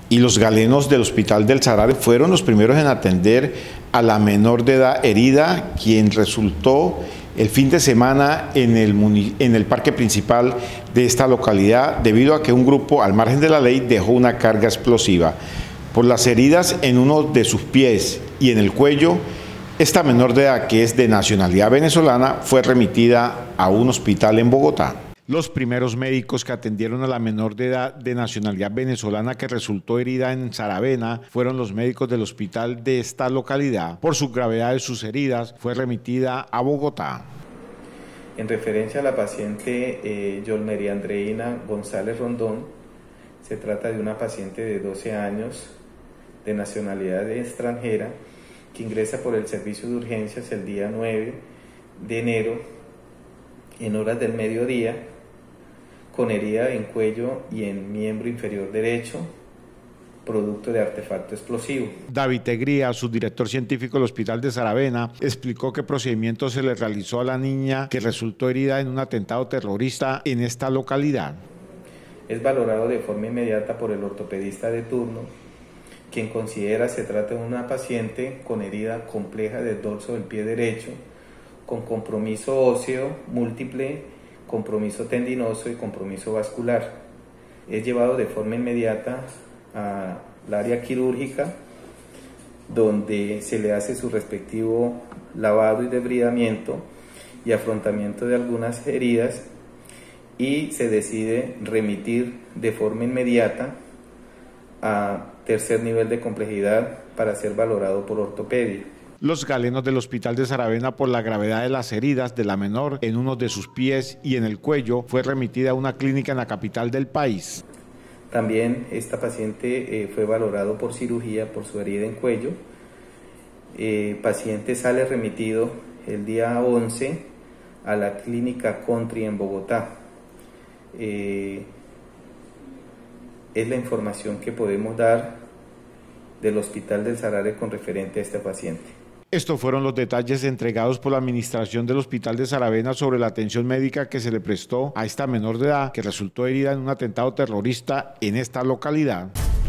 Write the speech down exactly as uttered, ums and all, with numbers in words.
Y los galenos del Hospital del Sarare fueron los primeros en atender a la menor de edad herida, quien resultó el fin de semana en el, en el parque principal de esta localidad, debido a que un grupo, al margen de la ley, dejó una carga explosiva. Por las heridas en uno de sus pies y en el cuello, esta menor de edad, que es de nacionalidad venezolana, fue remitida a un hospital en Bogotá. Los primeros médicos que atendieron a la menor de edad de nacionalidad venezolana que resultó herida en Saravena fueron los médicos del hospital de esta localidad. Por su gravedad de sus heridas, fue remitida a Bogotá. En referencia a la paciente eh, Yolmery Andreina González Rondón, se trata de una paciente de doce años, de nacionalidad extranjera, que ingresa por el servicio de urgencias el día nueve de enero, en horas del mediodía, con herida en cuello y en miembro inferior derecho, producto de artefacto explosivo. David Tegría, subdirector científico del Hospital de Saravena, explicó qué procedimiento se le realizó a la niña que resultó herida en un atentado terrorista en esta localidad. Es valorado de forma inmediata por el ortopedista de turno, quien considera se trata de una paciente con herida compleja del dorso del pie derecho, con compromiso óseo múltiple, compromiso tendinoso y compromiso vascular. Es llevado de forma inmediata al área quirúrgica, donde se le hace su respectivo lavado y debridamiento y afrontamiento de algunas heridas, y se decide remitir de forma inmediata a tercer nivel de complejidad para ser valorado por ortopedia. Los galenos del Hospital de Saravena, por la gravedad de las heridas de la menor en uno de sus pies y en el cuello, fue remitida a una clínica en la capital del país. También esta paciente eh, fue valorado por cirugía por su herida en cuello. El eh, paciente sale remitido el día once a la clínica Country en Bogotá. Eh, es la información que podemos dar del Hospital del Sarare con referente a este paciente. Estos fueron los detalles entregados por la administración del Hospital de Saravena sobre la atención médica que se le prestó a esta menor de edad que resultó herida en un atentado terrorista en esta localidad.